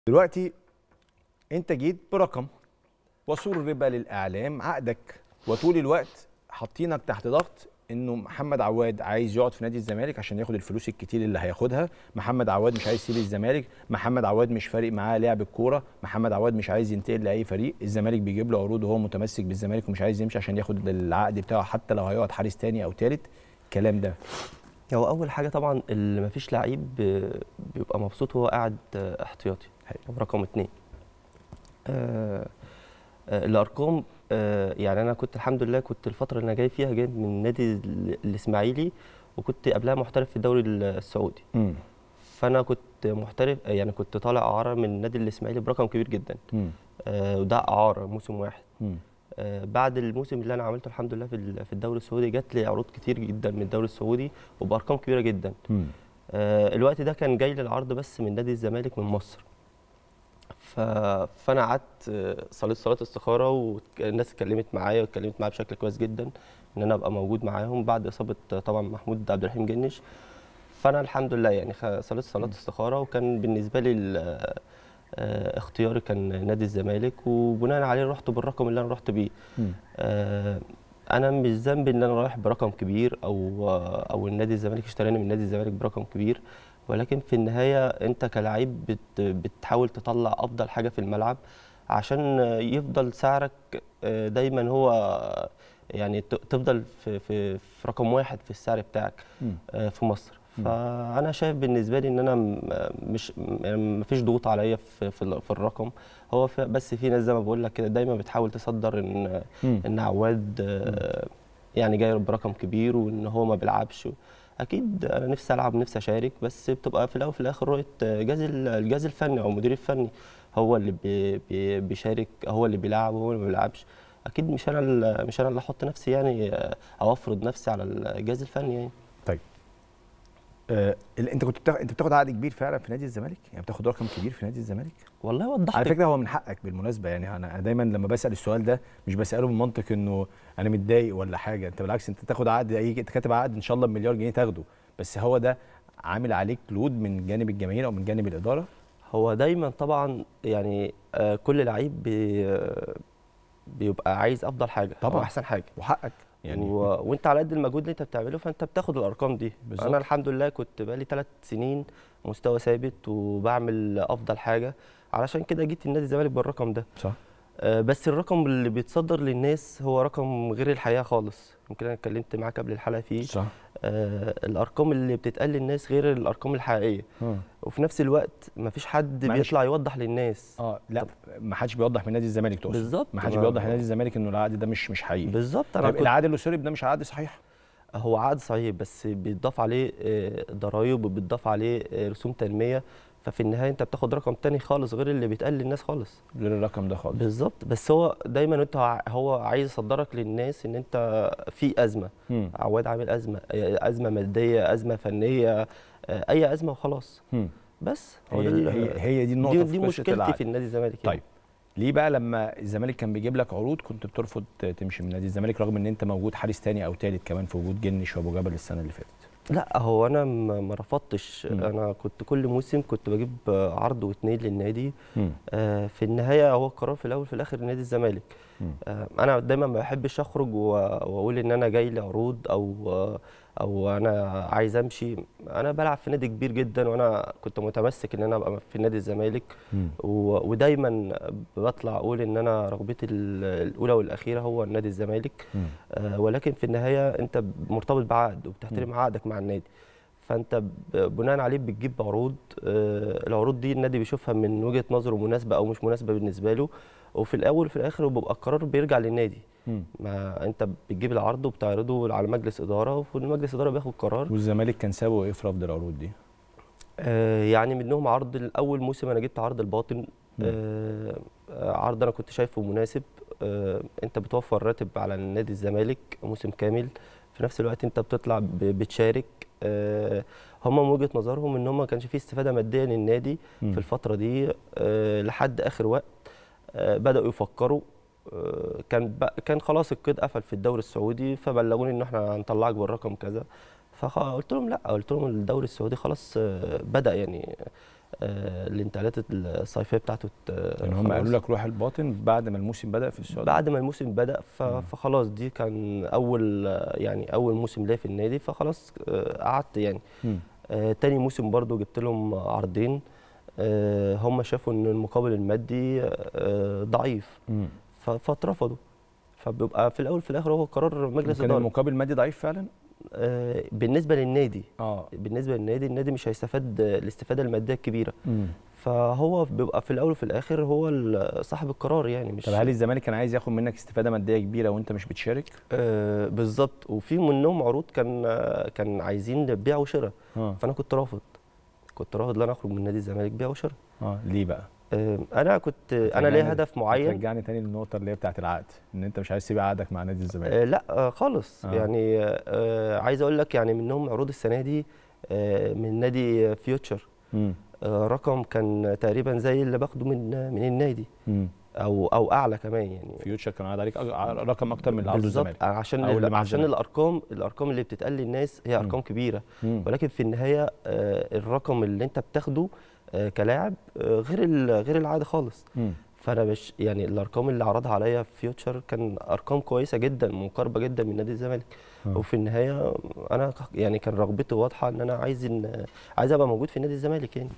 دلوقتي انت جيت برقم وسرب للاعلام عقدك، وطول الوقت حاطينك تحت ضغط انه محمد عواد عايز يقعد في نادي الزمالك عشان ياخد الفلوس الكتير اللي هياخدها. محمد عواد مش عايز يسيب الزمالك، محمد عواد مش فارق معاه لعب الكوره، محمد عواد مش عايز ينتقل لاي فريق. الزمالك بيجيب له عروض وهو متمسك بالزمالك ومش عايز يمشي عشان ياخد العقد بتاعه حتى لو هيقعد حارس تاني او تالت. الكلام ده هو اول حاجه طبعا اللي مفيش لعيب بيبقى مبسوط وهو قاعد احتياطي. رقم 2 الارقام. يعني انا كنت الحمد لله كنت الفتره اللي انا جاي فيها جاي من نادي الاسماعيلي، وكنت قبلها محترف في الدوري السعودي. فانا كنت محترف، يعني كنت طالع اعاره من نادي الاسماعيلي برقم كبير جدا. وده اعاره موسم واحد. بعد الموسم اللي انا عملته الحمد لله في الدوري السعودي جات لي عروض كتير جدا من الدوري السعودي وبارقام كبيره جدا. الوقت ده كان جاي لي العرض بس من نادي الزمالك من مصر. فانا قعدت صلاه استخاره، والناس اتكلمت معايا بشكل كويس جدا ان انا ابقى موجود معاهم بعد اصابه طبعا محمود عبد الرحيم جنش. فانا الحمد لله يعني صلاه استخاره، وكان بالنسبه لي اختياري كان نادي الزمالك، وبناء عليه رحت بالرقم اللي انا رحت بيه. انا مش ذنبي ان انا رايح برقم كبير او النادي الزمالك اشتراني من نادي الزمالك برقم كبير، ولكن في النهايه انت كلاعب بتحاول تطلع افضل حاجه في الملعب عشان يفضل سعرك دايما هو يعني تفضل في رقم واحد في السعر بتاعك في مصر. فانا شايف بالنسبه لي ان انا مش مفيش ضغوط عليا في الرقم. هو بس في ناس زي ما بقول لك كده دايما بتحاول تصدر ان عواد يعني جاي برقم كبير وان هو ما بيلعبش. اكيد انا نفسي العب، نفسي اشارك، بس بتبقى في الاول وفي الاخر رؤيه الجهاز الفني او المدير الفني هو اللي بيشارك، هو اللي بيلعب وهو اللي ما بيلعبش. اكيد مش انا اللي احط نفسي يعني او افرض نفسي على الجهاز الفني يعني. طيب انت انت بتاخد عقد كبير فعلا في نادي الزمالك؟ يعني بتاخد رقم كبير في نادي الزمالك؟ والله وضحت على فكره هو من حقك بالمناسبه. يعني انا دايما لما بسال السؤال ده مش بساله من منطق انه انا متضايق ولا حاجه. انت بالعكس، انت تاخد عقد، انت كاتب عقد ان شاء الله بمليار جنيه تاخده، بس هو ده عامل عليك لود من جانب الجماهير او من جانب الاداره؟ هو دايما طبعا يعني كل لعيب بيبقى عايز افضل حاجه طبعا او احسن حاجه، وحقك يعني. وانت على قد المجهود اللي انت بتعمله فانت بتاخد الارقام دي. بالزبط. انا الحمد لله كنت بقالي 3 سنين مستوى ثابت وبعمل افضل حاجه، علشان كده جيت النادي الزمالك بالرقم ده. صح. بس الرقم اللي بيتصدر للناس هو رقم غير الحقيقه خالص. يمكن انا اتكلمت معاك قبل الحلقه فيه. صح. الارقام اللي بتتقال للناس غير الارقام الحقيقيه. وفي نفس الوقت مفيش حد بيطلع يوضح للناس. لا، ما حدش بيوضح من نادي الزمالك تقصد؟ بالظبط، ما حدش بيوضح لنادي الزمالك انه العقد ده مش حقيقي. بالظبط. طيب العقد اللي سرب ده مش عقد صحيح؟ هو عقد صحيح بس بيتضاف عليه ضرايب وبيتضاف عليه رسوم تنميه، ففي النهايه انت بتاخد رقم تاني خالص غير اللي بيتقال للناس خالص. غير الرقم ده خالص. بالظبط. بس هو دايما هو عايز يصدرك للناس ان انت في ازمه. عواد عامل ازمه ماديه، ازمه فنيه، اي ازمه وخلاص. بس هي دي النقطه دي مشكلتي في النادي الزمالك. طيب ليه بقى لما الزمالك كان بيجيب لك عروض كنت بترفض تمشي من نادي الزمالك رغم ان انت موجود حارس تاني او تالت كمان في وجود جنش وابو جبل السنه اللي فاتت؟ لا، هو انا ما رفضتش. انا كنت كل موسم كنت بجيب عرض واثنين للنادي. في النهايه هو القرار في الاول في الاخر نادي الزمالك. انا دايما ما بحبش اخرج واقول ان انا جاي لي عروض او انا عايز امشي. انا بلعب في نادي كبير جدا وانا كنت متمسك ان انا ابقى في نادي الزمالك. ودايما بطلع اقول ان انا رغبتي الاولى والاخيره هو النادي الزمالك. ولكن في النهايه انت مرتبط بعقد وبتحترم عقدك مع النادي، فانت بناء عليه بتجيب عروض. العروض دي النادي بيشوفها من وجهه نظره مناسبه او مش مناسبه بالنسبه له، وفي الاول وفي الاخر بيبقى القرار بيرجع للنادي. ما انت بتجيب العرض وبتعرضه على مجلس اداره، والمجلس الاداره بياخد قرار. والزمالك كان سابه ايه في رفض العروض دي؟ يعني منهم عرض الاول موسم انا جبت عرض الباطن. عرض انا كنت شايفه مناسب. انت بتوفر راتب على النادي الزمالك موسم كامل، في نفس الوقت انت بتطلع بتشارك. هم من وجهه نظرهم ان هم ما كانش فيه استفاده ماديه للنادي في الفتره دي. لحد اخر وقت بداوا يفكروا. كان خلاص القيد قفل في الدوري السعودي، فبلغوني ان احنا هنطلعك بالرقم كذا. فقلت لهم لا، قلت لهم الدوري السعودي خلاص بدا يعني الانتقالات الصيفيه بتاعته يعني هم قالوا لك روح الباطن بعد ما الموسم بدأ في السعوديه؟ بعد ما الموسم بدأ فخلاص دي كان اول موسم ليا في النادي، فخلاص قعدت يعني. تاني موسم برضو جبت لهم عرضين، هم شافوا ان المقابل المادي ضعيف فاترفضوا. فبيبقى في الاول في الاخر هو قرار مجلس كان اداره. المقابل المادي ضعيف فعلا؟ بالنسبه للنادي. بالنسبه للنادي، النادي مش هيستفاد الاستفاده الماديه الكبيره. فهو بيبقى في الاول وفي الاخر هو صاحب القرار يعني. مش طب هل الزمالك كان عايز ياخد منك استفاده ماديه كبيره وانت مش بتشارك؟ بالظبط. وفي منهم عروض كان عايزين بيع وشراء. فانا كنت رافض ان انا اخرج من نادي الزمالك بيع وشراء. ليه بقى؟ انا ليا هدف معين. رجعني تاني للنقطه اللي هي بتاعت العقد، ان انت مش عايز تسيب عقدك مع نادي الزمالك. لا خالص. يعني عايز اقول لك يعني منهم عروض السنه دي من نادي فيوتشر. رقم كان تقريبا زي اللي باخده من النادي. او اعلى كمان يعني. فيوتشر كان عارض عليك رقم اكتر من اللي عرضه الزمالك. عشان الارقام اللي بتتقال للناس هي ارقام كبيره. ولكن في النهايه الرقم اللي انت بتاخده كلاعب غير العاده خالص. فانا مش يعني الارقام اللي عرضها عليا في فيوتشر كان ارقام كويسه جدا مقاربه جدا من نادي الزمالك. وفي النهايه انا يعني كان رغبتي واضحه ان انا عايز ابقى موجود في نادي الزمالك يعني.